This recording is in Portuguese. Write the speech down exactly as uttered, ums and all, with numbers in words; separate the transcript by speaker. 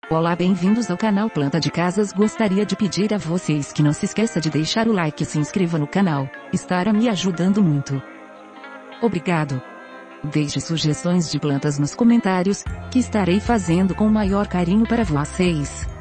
Speaker 1: Olá, bem-vindos ao canal Planta de Casas. Gostaria de pedir a vocês que não se esqueça de deixar o like e se inscreva no canal, estará me ajudando muito. Obrigado. Deixe sugestões de plantas nos comentários, que estarei fazendo com o maior carinho para vocês.